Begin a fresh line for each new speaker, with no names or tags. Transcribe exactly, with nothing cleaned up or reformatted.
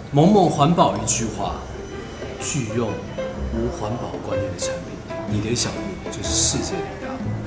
萌萌环保一句话，拒用无环保观念的产品，你的小路就是世界的一大步。